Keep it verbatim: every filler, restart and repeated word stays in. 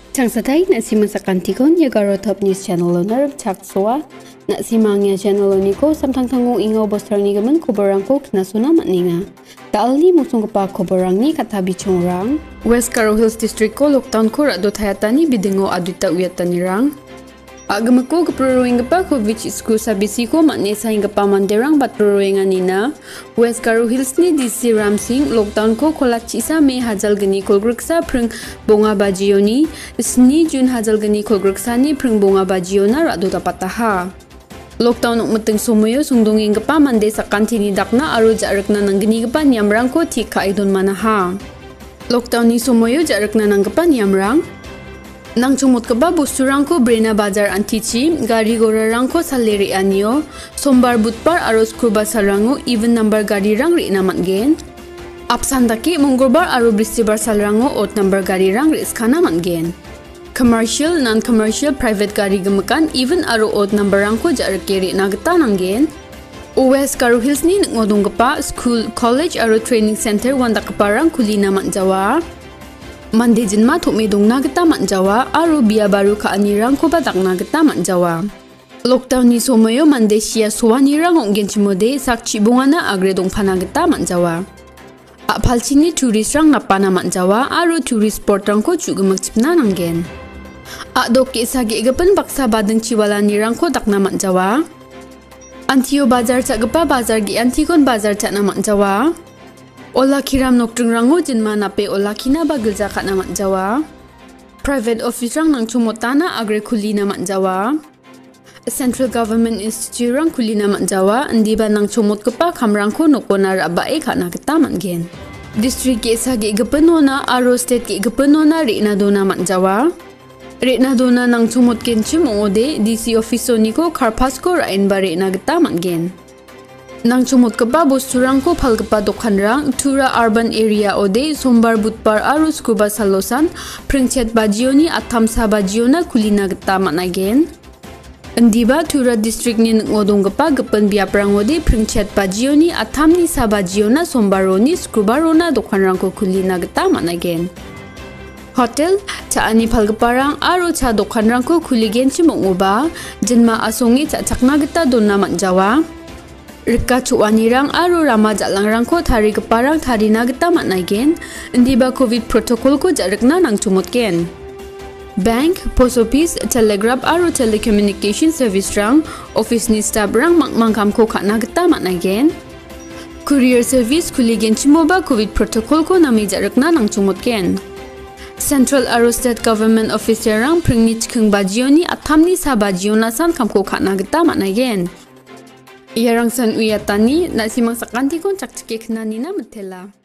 Changsatai nak si masakan tikon ya garo top news channel loner chak soa nak si mangya channel loniko samtang tangu ingo bostar ni gaman koborang ko kena suna matninga. Daalni musung kepa koborang ni kata bichong rang. West Garo Hills District ko lockdown ko rado thayatani bidingo aduta uyatani rang. Agamako keperuing kepa ko which school sabisi ko matne saing kepa manderang bat peruingan nina. West Garo Hills ni D C Ramsing lockdown ko kolachi sa me hajal geni kolgriksa preng bonga bajioni sni Jun hajal geni kolgriksa ni preng bonga bajiona rado tapataha. Lockdown uk meteng sumoyo sungdunging kepa mande sakantini dakna aru jarakna nang geni kepa nyamrang ko tika idon manaha. Lockdown ni sumoyo jarakna nang kepa nyamrang nang chumut keba busturang ko Brena Bazar antichi gari gorarang ko saleri anio sombar butpar aro skruba salrango even number gari rang ri namat gen apsandaki mongorbar aro bristibar salrango odd number gari rang ri skana mat gen commercial non commercial private gari gemakan even aro odd number rang ko jarke ri nagta nanggen West Garo Hills ni ngodong kepa school college aro training center wanda keparang kulina mat jawa Mande jinma thukme dongna gita manjawa aro biya baru ka anirang ko badakna gita manjawa. Lockdown ni somoyo mande sia suwani rang onggen chimode sakchi bongana agre dongphana gita manjawa. Apalchini tourist rang napana manjawa aro tourist spot rang ko chugumak chipna nanggen. Adok ke sage gapan baksa badeng chiwala ni rang ko dakna manjawa. Antio bazar chagpa bazar gi antikon bazar chana manjawa. Ola kiram noktung rango jinma nape ola kina ba gilja kana mat jawa. Private office rang nang chumotana agre kulina mat jawa. Central government institute rang kulina mat jawa ndiba nang chumot kepa kamrang ko nokona rabae kana kita mat gen. District ke sage gepenona aro state ke gepenona rina dona mat jawa. Rina dona nang chumot ken chim ode D C office niko karpas ko rain ba rina kita mat gen. Nang chumot kepa busturang ko phal kepa dokhan rang tura urban area ode sombar butpar aro skuba salosan prengchet bajioni athamsa bajiona kulina geta managen Ndiba tura district ni ngodong kepa gepen biaprang ode prengchet bajioni athamni sabajiona sombaroni skubarona dokhan rang ko kulina geta managen Hotel cha ani phal keparang aro cha dokhan rang ko kuligen chimongoba jinma asongi cha chakna geta donna manjawa Rika cuanirang aro rama jalangrang ko thari keparang thari na gita matnagen ndiba covid protocol ko jarakna nang chumotken bank post office telegraph aro telecommunication service rang office ni staff rang mangkam ko khana gita matnagen courier service kuligen chimoba covid protocol ko nami jarakna nang chumotken central aro state government officer rang pringni chkhung bajioni athamni sa bajiona san kamko khana gita matnagen Yarang san uyatani nasi mangsakanti kon cak cekek nani na metela.